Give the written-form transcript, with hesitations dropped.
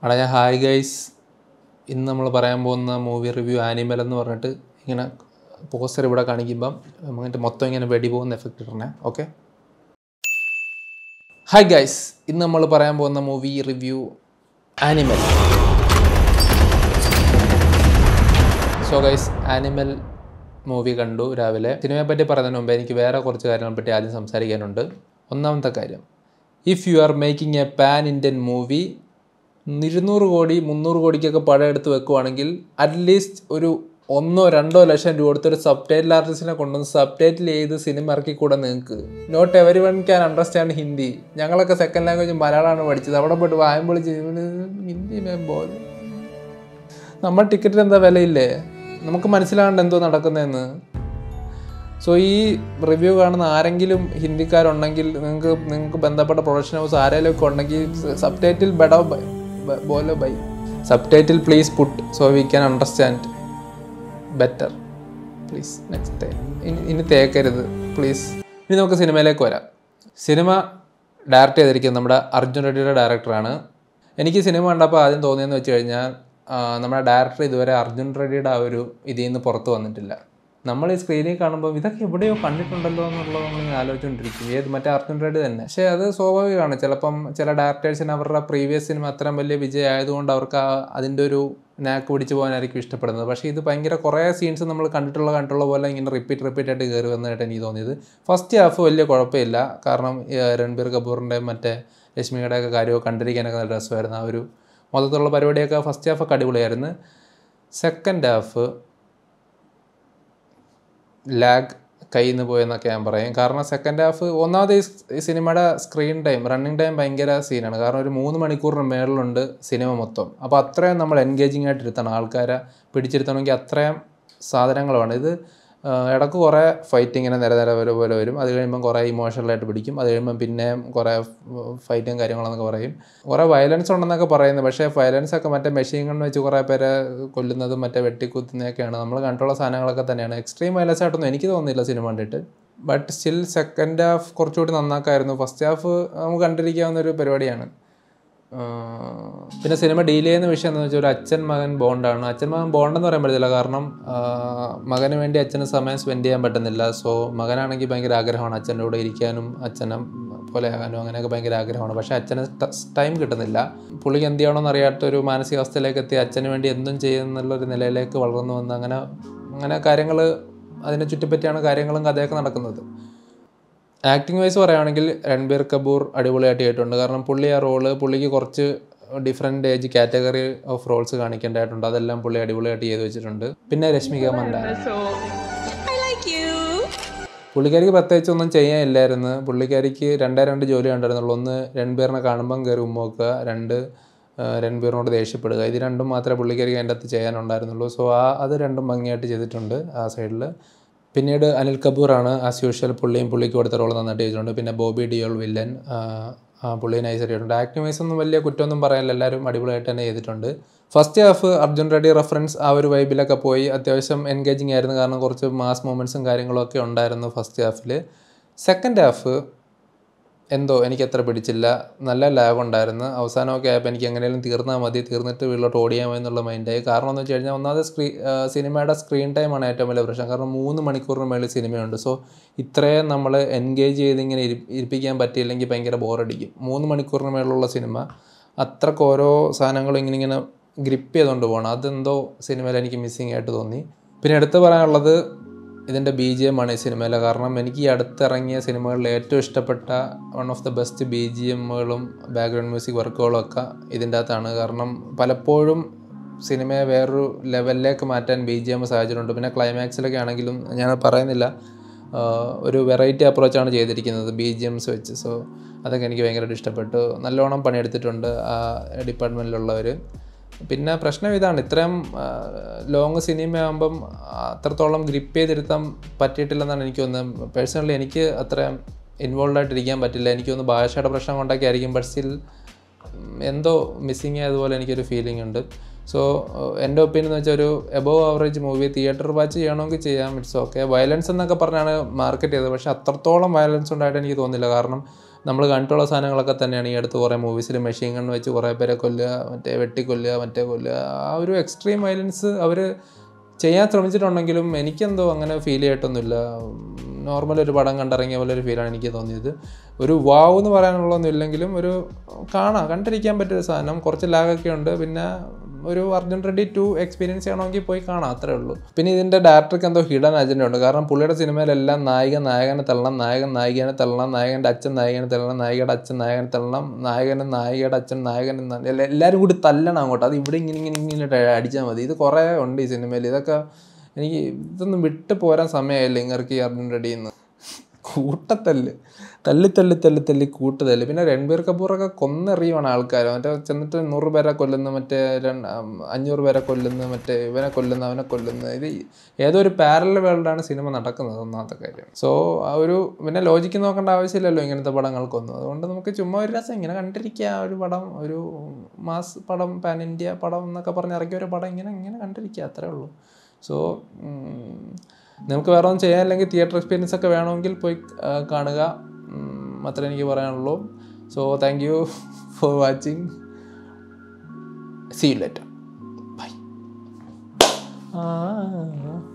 അവിടെ ഞാൻ hi guys, ഇന്ന് നമ്മൾ പറയാൻ പോകുന്ന മൂവി റിവ്യൂ ആനിമൽ എന്ന് പറഞ്ഞിട്ട് ഇങ്ങനെ പോസ്റ്റർ ഇവിടെ കാണിക്കുമ്പം എന്നിട്ട് മൊത്തം ഇങ്ങനെ വെടി പോകുന്ന എഫക്റ്റ് ഇടണേ. ഓക്കെ, ഹായ് ഗൈസ്, ഇന്ന് നമ്മൾ പറയാൻ പോകുന്ന movie review Animal. So guys, Animal movie കണ്ടു രാവിലെ. സിനിമയെ പറ്റി പറയുന്നതിന് മുമ്പ് എനിക്ക് വേറെ കുറച്ച് കാര്യങ്ങളെ പറ്റി ആദ്യം സംസാരിക്കാനുണ്ട്. ഒന്നാമത്തെ കാര്യം, if you are making a pan Indian movie 200 കോടി 300 കോടിക്കൊക്കെ പടം എടുത്ത് വെക്കുവാണെങ്കിൽ അറ്റ്ലീസ്റ്റ് ഒരു 1-2 ലക്ഷം രൂപ കൊടുത്തൊരു സബ് ടൈറ്റിൽ ആർട്ടിസ്റ്റിനെ കൊണ്ടുവന്ന് സബ് ടൈറ്റിൽ ചെയ്ത് സിനിമ ഇറക്കിക്കൂടെ നിങ്ങൾക്ക്? Not every one can understand Hindi. ഞങ്ങളൊക്കെ സെക്കൻഡ് ലാംഗ്വേജ് മലയാളമാണ് പഠിച്ചത്. അവിടെ പോയിട്ട് വായുമ്പോൾ ഹിന്ദി പോലെ നമ്മൾ ടിക്കറ്റിന് എന്താ വിലയില്ലേ? നമുക്ക് മനസ്സിലാകേണ്ട എന്തോ നടക്കുന്നതെന്ന്. സോ ഈ റിവ്യൂ കാണുന്ന ആരെങ്കിലും ഹിന്ദിക്കാരുണ്ടെങ്കിൽ നിങ്ങൾക്ക് ബന്ധപ്പെട്ട പ്രൊഡക്ഷൻ ഹൗസ് ആരെങ്കിലും ഒക്കെ ഉണ്ടെങ്കിൽ സബ് ടൈറ്റിൽ ബോലോ by subtitle please put so we can understand better please next time. ഇനി തേക്കരുത് പ്ലീസ്. ഇനി നമുക്ക് സിനിമയിലേക്ക് വരാം. സിനിമ ഡയറക്റ്റ് ചെയ്തിരിക്കുന്നത് നമ്മുടെ അർജുൻ റെഡ്ഡിയുടെ ഡയറക്ടറാണ്. എനിക്ക് സിനിമ കണ്ടപ്പോൾ ആദ്യം തോന്നിയെന്ന് വെച്ച് കഴിഞ്ഞാൽ നമ്മുടെ ഡയറക്ടർ ഇതുവരെ അർജുൻ റെഡ്ഡിയുടെ ആ ഒരു ഇതിൽ നിന്ന് പുറത്ത് വന്നിട്ടില്ല. നമ്മൾ ഈ സ്ക്രീനിൽ കാണുമ്പോൾ ഇതൊക്കെ എവിടെയോ കണ്ടിട്ടുണ്ടല്ലോ എന്നുള്ളത് നമ്മൾ ആലോചിച്ചുകൊണ്ടിരിക്കും. മറ്റേ അർജുൻ റെഡ്ഡി തന്നെ. പക്ഷേ അത് സ്വാഭാവികമാണ്. ചിലപ്പം ചില ഡയറക്ടേഴ്സിന് അവരുടെ പ്രീവിയസ് സിനിമ അത്രയും വലിയ വിജയം ആയതുകൊണ്ട് അവർക്ക് അതിൻ്റെ ഒരു നാക്ക് പിടിച്ച് പോകാനായിരിക്കും ഇഷ്ടപ്പെടുന്നത്. പക്ഷേ ഇത് ഭയങ്കര കുറേ സീൻസ് നമ്മൾ കണ്ടിട്ടുള്ള പോലെ ഇങ്ങനെ റിപ്പീറ്റ് ആയിട്ട് കയറി വന്നതായിട്ട് എനിക്ക് തോന്നിയത്. ഫസ്റ്റ് ഹാഫ് വലിയ കുഴപ്പമില്ല, കാരണം രൺബീർ കപൂറിൻ്റെയും മറ്റേ രശ്മിയുടെയൊക്കെ കാര്യമൊക്കെ കണ്ടിരിക്കാനൊക്കെ നല്ല രസമായിരുന്നു. ആ ഒരു മൊത്തത്തിലുള്ള പരിപാടിയൊക്കെ ഫസ്റ്റ് ഹാഫൊക്കെ അടിപൊളിയായിരുന്നു. സെക്കൻഡ് ഹാഫ് ലാഗ് കയ്യിൽ നിന്ന് പോയെന്നൊക്കെ ഞാൻ പറയും. കാരണം സെക്കൻഡ് ഹാഫ് ഒന്നാമത് ഈ സിനിമയുടെ സ്ക്രീൻ ടൈം, റണ്ണിങ് ടൈം ഭയങ്കര സീനാണ്. കാരണം ഒരു 3 മണിക്കൂറിന് മേളിലുണ്ട് സിനിമ മൊത്തം. അപ്പോൾ അത്രയും നമ്മൾ എൻഗേജിങ് ആയിട്ട് ഇരുത്തണം. ആൾക്കാരെ പിടിച്ചിരുത്തണമെങ്കിൽ അത്രയും സാധനങ്ങളുമാണ്. ഇത് ഇടയ്ക്ക് കുറേ ഫൈറ്റിങ്ങനെ നിര പോലെ വരും. അത് കഴിയുമ്പം കുറേ ഇമോഷണലായിട്ട് പിടിക്കും. അത് കഴിയുമ്പം പിന്നെയും കുറേ ഫൈറ്റും കാര്യങ്ങളെന്നൊക്കെ പറയും. കുറേ വയലൻസ് ഉണ്ടെന്നൊക്കെ പറയുന്നത്. പക്ഷേ വയലൻസൊക്കെ മറ്റേ മെഷീൻ ഗൺ വെച്ച് കുറേ പേരെ കൊല്ലുന്നതും മറ്റേ വെട്ടിക്കുത്തുന്നതൊക്കെയാണ് നമ്മൾ കണ്ടുള്ള സാധനങ്ങളൊക്കെ തന്നെയാണ്. എക്സ്ട്രീം വയലൻസ് ആയിട്ടൊന്നും എനിക്ക് തോന്നുന്നില്ല സിനിമ കണ്ടിട്ട്. ബട്ട് സ്റ്റിൽ സെക്കൻഡ് ഹാഫ് കുറച്ചുകൂടി നന്നാക്കായിരുന്നു. ഫസ്റ്റ് ഹാഫ് നമുക്ക് കണ്ടിരിക്കാവുന്നൊരു പരിപാടിയാണ്. പിന്നെ സിനിമ ഡീൽ ചെയ്യുന്ന വിഷയം എന്താണെന്ന് വെച്ചാൽ ഒരു അച്ഛൻ മകൻ ബോണ്ടാണ്. അച്ഛൻ മകൻ ബോണ്ടെന്ന് പറയാൻ പറ്റത്തില്ല, കാരണം മകന് വേണ്ടി അച്ഛന് സമയം സ്പെൻഡ് ചെയ്യാൻ പറ്റുന്നില്ല. സോ മകനാണെങ്കിൽ ഭയങ്കര ആഗ്രഹമാണ് അച്ഛൻ്റെ കൂടെ ഇരിക്കാനും അച്ഛനെ പോലെ ആകാനും, അങ്ങനെയൊക്കെ ഭയങ്കര ആഗ്രഹമാണ്. പക്ഷേ അച്ഛന് ടൈം കിട്ടുന്നില്ല. പുള്ളിക്ക് എന്ത് ചെയ്യണമെന്ന് അറിയാത്തൊരു മാനസികാവസ്ഥയിലേക്ക് എത്തി അച്ഛന് വേണ്ടി എന്തും ചെയ്യുന്നുള്ളൊരു നിലയിലേക്ക് വളർന്നു വന്ന് അങ്ങനെ കാര്യങ്ങൾ അതിനെ ചുറ്റിപ്പറ്റിയാണ് കാര്യങ്ങളും കഥയൊക്കെ നടക്കുന്നത്. ആക്ടിങ് വൈസ് പറയുകയാണെങ്കിൽ രൺബീർ കപൂർ അടിപൊളിയായിട്ട് ചെയ്തിട്ടുണ്ട്. കാരണം പുള്ളി ആ പുള്ളിക്ക് കുറച്ച് different age category of roles കാണിക്കേണ്ടതായിട്ടുണ്ട്. അതെല്ലാം പുള്ളി അടിപൊളിയായിട്ട് ചെയ്ത് വെച്ചിട്ടുണ്ട്. പിന്നെ രശ്മിക മന്ദാന, പുള്ളിക്കാരിക്ക് പ്രത്യേകിച്ച് ഒന്നും ചെയ്യാനില്ലായിരുന്നു. പുള്ളിക്കാരിക്ക് 2 ജോലി ഉണ്ടായിരുന്നുള്ളൂ. ഒന്ന് രൺബീറിനെ കാണുമ്പം കയറി ഉമ്മോക്കുക, 2 രൺബീറിനോട് ദേഷ്യപ്പെടുക. ഇത് രണ്ടും മാത്രമേ പുള്ളിക്കാരിക്ക് അതിൻ്റെ അകത്ത് ചെയ്യാനുണ്ടായിരുന്നുള്ളൂ. സോ അത് രണ്ടും ഭംഗിയായിട്ട് ചെയ്തിട്ടുണ്ട് ആ സൈഡിൽ. പിന്നീട് അനിൽ കപൂറാണ് ആസ് യൂഷ്വൽ. പുള്ളിക്ക് കൊടുത്ത റോൾ നന്നായിട്ട് ചെയ്തിട്ടുണ്ട്. പിന്നെ ബോബി ഡിയോൾ വില്ലൻ, പുള്ളി നൈസായിട്ട് ചെയ്തിട്ടുണ്ട്. ആക്ടിങ് വൈസ് ഒന്നും വലിയ കുറ്റമൊന്നും പറയാനില്ല, എല്ലാവരും അടിപൊളിയായിട്ട് തന്നെ ചെയ്തിട്ടുണ്ട്. First half Arjun Reddy reference ആ ഒരു വൈബിലൊക്കെ പോയി അത്യാവശ്യം എൻഗേജിങ് ആയിരുന്നു. കാരണം കുറച്ച് മാസ് മൊമെൻറ്റ്സും കാര്യങ്ങളൊക്കെ ഉണ്ടായിരുന്നു ഫസ്റ്റ് ഹാഫിൽ. സെക്കൻഡ് ഹാഫ് എന്തോ എനിക്ക് അത്ര പിടിച്ചില്ല. നല്ല ലാഗ് ഉണ്ടായിരുന്നു. അവസാനമൊക്കെ ആയപ്പോൾ എനിക്ക് എങ്ങനെയും തീർന്നാൽ മതി, തീർന്നിട്ട് വീട്ടിലോട്ട് ഓടിയാൽ മതി എന്നുള്ള മൈൻഡായി. കാരണം എന്ന് വെച്ച് കഴിഞ്ഞാൽ ഒന്നാമത് സിനിമയുടെ സ്ക്രീൻ ടൈമാണ് ഏറ്റവും വലിയ പ്രശ്നം. കാരണം 3 മണിക്കൂറിന് മേളിൽ സിനിമയുണ്ട്. സോ ഇത്രയും നമ്മൾ എൻഗേജ് ചെയ്ത് ഇങ്ങനെ ഇരിപ്പിക്കാൻ പറ്റിയില്ലെങ്കിൽ ഭയങ്കര ബോറടിക്കും. 3 മണിക്കൂറിന് മേളിലുള്ള സിനിമ അത്രയ്ക്ക് ഓരോ സാധനങ്ങളും ഇങ്ങനെ ഗ്രിപ്പ് ചെയ്തുകൊണ്ട് പോകണം. അതെന്തോ സിനിമയിൽ എനിക്ക് മിസ്സിങ് ആയിട്ട് തോന്നി. പിന്നെ എടുത്ത് പറയാനുള്ളത് ഇതിൻ്റെ BGM ആണ് ഈ സിനിമയിലെ. കാരണം എനിക്ക് ഈ അടുത്തിറങ്ങിയ സിനിമകളിൽ ഏറ്റവും ഇഷ്ടപ്പെട്ട വൺ ഓഫ് ദ ബെസ്റ്റ് BGMകളും ബാക്ക്ഗ്രൗണ്ട് മ്യൂസിക് വർക്കുകളും ഒക്കെ ഇതിൻ്റെ അകത്താണ്. കാരണം പലപ്പോഴും സിനിമയെ വേറൊരു ലെവലിലേക്ക് മാറ്റാൻ BGM സാഹചര്യമുണ്ട്. പിന്നെ ക്ലൈമാക്സിലൊക്കെ ആണെങ്കിലും ഞാൻ പറയുന്നില്ല, ഒരു വെറൈറ്റി അപ്രോച്ചാണ് ചെയ്തിരിക്കുന്നത് BGMs വെച്ച്. സോ അതൊക്കെ എനിക്ക് ഭയങ്കരമായിട്ട് ഇഷ്ടപ്പെട്ടു. നല്ലോണം പണിയെടുത്തിട്ടുണ്ട് ആ ഡിപ്പാർട്ട്മെൻറ്റിലുള്ളവർ. പിന്നെ പ്രശ്നം ഇതാണ്, ഇത്രയും ലോങ് സിനിമയാകുമ്പം അത്രത്തോളം ഗ്രിപ്പ് ചെയ്തിരുത്താൻ പറ്റിയിട്ടില്ലെന്നാണ് എനിക്ക് തോന്നുന്നത്. പേഴ്സണലി എനിക്ക് അത്രയും ഇൻവോൾവ് ആയിട്ടിരിക്കാൻ പറ്റില്ല. എനിക്കൊന്ന് ഭാഷയുടെ പ്രശ്നം കൊണ്ടൊക്കെ ആയിരിക്കും. ബട്ട് സ്റ്റിൽ എന്തോ മിസ്സിങ് ആയതുപോലെ എനിക്കൊരു ഫീലിംഗ് ഉണ്ട്. സോ എൻ്റെ ഒപ്പീനിയൻ എന്ന് വെച്ചാൽ ഒരു above average movie theatre watch ചെയ്യണമെങ്കിൽ ചെയ്യാം, ഇറ്റ്സ് ഓക്കെ. വയലൻസ് എന്നൊക്കെ പറഞ്ഞാണ് മാർക്കറ്റ് ചെയ്തത്, പക്ഷേ അത്രത്തോളം വയലൻസ് ഉണ്ടായിട്ട് എനിക്ക് തോന്നുന്നില്ല. കാരണം നമ്മൾ കണ്ടിട്ടുള്ള സാധനങ്ങളൊക്കെ തന്നെയാണ്. ഈ അടുത്ത് കുറേ മൂവീസിൽ മെഷീൻ ഗൺ വെച്ച് കുറേ പേരെ കൊല്ലുക, മറ്റേ വെട്ടിക്കൊല്ലുക, മറ്റേ കൊല്ലുക, ആ ഒരു എക്സ്ട്രീം വയലൻസ് അവർ ചെയ്യാൻ ശ്രമിച്ചിട്ടുണ്ടെങ്കിലും എനിക്കെന്തോ അങ്ങനെ ഫീൽ ചെയ്തിട്ടൊന്നുമില്ല. നോർമൽ ഒരു പടം കണ്ടിറങ്ങിയ പോലെ ഒരു ഫീലാണ് എനിക്ക് തോന്നിയത്. ഒരു വാവ് എന്ന് പറയാനുള്ളതൊന്നും ഇല്ലെങ്കിലും ഒരു കണ്ടിരിക്കാൻ പറ്റിയൊരു സാധനം. കുറച്ച് ലാഗൊക്കെ ഉണ്ട്. പിന്നെ ഒരു അർജുൻ റെഡ്ഡി 2 എക്സ്പീരിയൻസ് ചെയ്യണമെങ്കിൽ പോയി കാണാം, അത്രേ ഉള്ളൂ. പിന്നെ ഇതിൻ്റെ ഡയറക്ടർക്ക് എന്തോ ഹിഡൻ അജണ്ട ഉണ്ട്. കാരണം പുള്ളിയുടെ സിനിമയിലെല്ലാം നായകനെ തള്ളണം, നായികനെ തള്ളണം, നായകൻ്റെ അച്ഛൻ നായികനെ തള്ളണം, നായികയുടെ അച്ഛൻ നായകനെ തള്ളണം, നായികയുടെ അച്ഛൻ എല്ലാവരും കൂടി തല്ലണം അങ്ങോട്ട്. അത് ഇവിടെ ഇങ്ങനെ അടിച്ചാൽ മതി. ഇത് കുറേ ഉണ്ട് ഈ സിനിമയിൽ. ഇതൊന്നും വിട്ടു പോരാൻ സമയമായില്ല ഇങ്ങർക്ക് ഈ അർജുൻ റെഡ്ഡിയിൽ നിന്ന്. തല്ലി കൂട്ടുതല്ല്. പിന്നെ രൺബീർ കപൂറൊക്കെ കൊന്നെറിയുവാണ് ആൾക്കാർ. മറ്റേ ചെന്നിട്ട് 100 പേരെ കൊല്ലുന്നു, മറ്റേ 500 പേരെ കൊല്ലുന്നു, മറ്റേ ഇവനെ കൊല്ലുന്നു, അവനെ കൊല്ലുന്നു. ഇത് ഏതോ ഒരു പാരലൽ വേൾഡാണ് സിനിമ നടക്കുന്നത്, ഒന്നാമത്തെ കാര്യം. സോ പിന്നെ ലോജിക്ക് നോക്കേണ്ട ആവശ്യമില്ലല്ലോ ഇങ്ങനത്തെ പടങ്ങൾക്കൊന്നും. അതുകൊണ്ട് നമുക്ക് ചുമ്മാ ഒരു രസം ഇങ്ങനെ കണ്ടിരിക്കുക. ഒരു പടം, ഒരു മാസ് പടം, പാൻ ഇന്ത്യ പടം എന്നൊക്കെ പറഞ്ഞ് ഇറക്കിയ ഒരു പടം ഇങ്ങനെ കണ്ടിരിക്കുക, അത്രേ ഉള്ളൂ. സോ നിങ്ങൾക്ക് വേറെ ഒന്നും ചെയ്യാനില്ലെങ്കിൽ തിയേറ്റർ എക്സ്പീരിയൻസ് ഒക്കെ വേണമെങ്കിൽ പോയി കാണുക, മാത്രമേ എനിക്ക് പറയാനുള്ളൂ. So thank you for watching. See you later. By.